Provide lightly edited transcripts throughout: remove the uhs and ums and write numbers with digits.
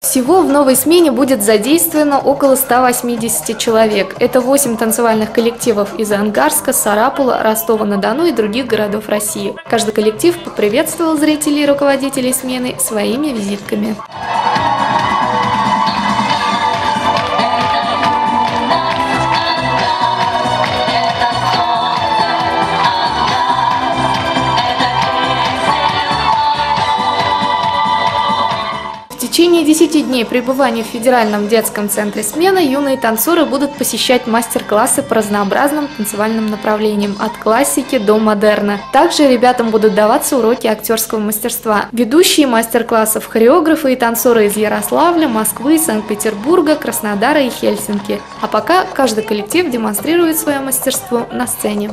Всего в новой смене будет задействовано около 180 человек. Это 8 танцевальных коллективов из Ангарска, Сарапула, Ростова-на-Дону и других городов России. Каждый коллектив поприветствовал зрителей и руководителей смены своими визитками. В течение 10 дней пребывания в Федеральном детском центре «Смена» юные танцоры будут посещать мастер-классы по разнообразным танцевальным направлениям, от классики до модерна. Также ребятам будут даваться уроки актерского мастерства. Ведущие мастер-классов – хореографы и танцоры из Ярославля, Москвы, Санкт-Петербурга, Краснодара и Хельсинки. А пока каждый коллектив демонстрирует свое мастерство на сцене.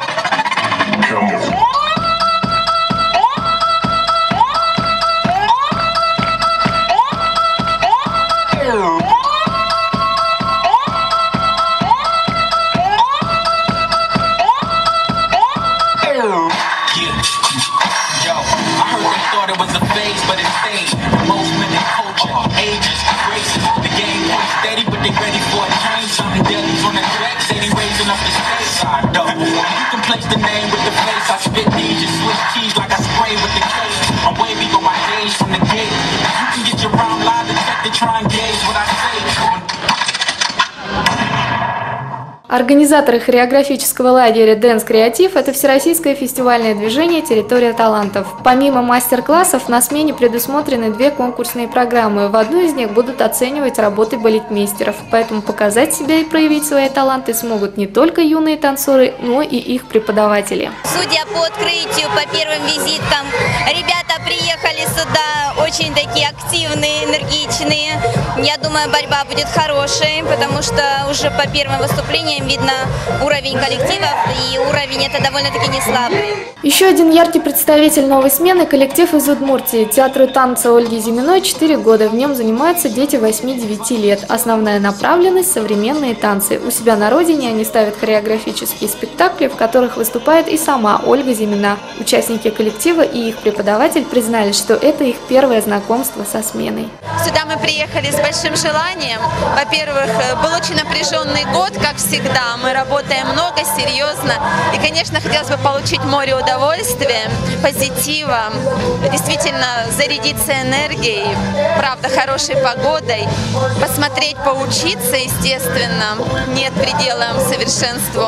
Организаторы хореографического лагеря Dance Creative – это всероссийское фестивальное движение «Территория талантов». Помимо мастер-классов на смене предусмотрены 2 конкурсные программы. В одной из них будут оценивать работы балетмейстеров, поэтому показать себя и проявить свои таланты смогут не только юные танцоры, но и их преподаватели. Судя по открытию, по первым визиткам, ребята приехали сюда очень такие активные, энергичные. Я думаю, борьба будет хорошей, потому что уже по первым выступлениям видно уровень коллективов, и уровень это довольно-таки не слабый. Еще один яркий представитель новой смены – коллектив из Удмуртии. Театру танца Ольги Зиминой 4 года. В нем занимаются дети 8-9 лет. Основная направленность – современные танцы. У себя на родине они ставят хореографические спектакли, в которых выступает и сама Ольга Зимина. Участники коллектива и их преподаватель признались, что это их первое знакомство со сменой. Сюда мы приехали с большим желанием. Во-первых, был очень напряженный год, как всегда. Мы работаем много, серьезно. И, конечно, хотелось бы получить море удовольствия, позитива, действительно зарядиться энергией, правда, хорошей погодой, посмотреть, поучиться, естественно, нет предела совершенству.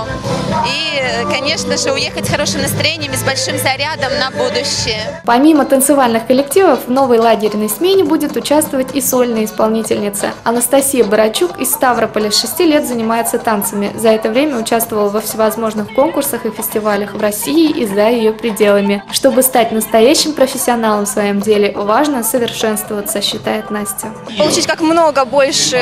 И, конечно же, уехать с хорошим настроением и с большим зарядом на будущее. Помимо танцевальных коллективов, в новой лагерной смене будет участвовать и сольная исполнительница. Анастасия Барачук из Ставрополя с 6 лет занимается танцами. За это время участвовала во всевозможных конкурсах и фестивалях в России и за ее пределами. Чтобы стать настоящим профессионалом в своем деле, важно совершенствоваться, считает Настя. Получить как много больше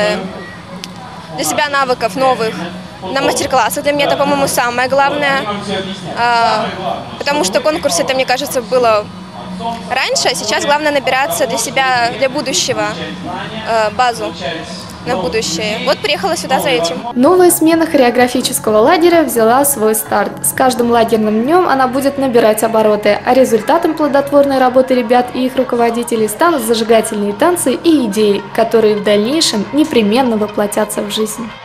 для себя навыков новых на мастер-классах. Для меня это, по-моему, самое главное, потому что конкурс, это, мне кажется, было раньше, а сейчас главное набираться для себя, для будущего, базу на будущее. Вот приехала сюда за этим. Новая смена хореографического лагеря взяла свой старт. С каждым лагерным днем она будет набирать обороты, а результатом плодотворной работы ребят и их руководителей станут зажигательные танцы и идеи, которые в дальнейшем непременно воплотятся в жизнь.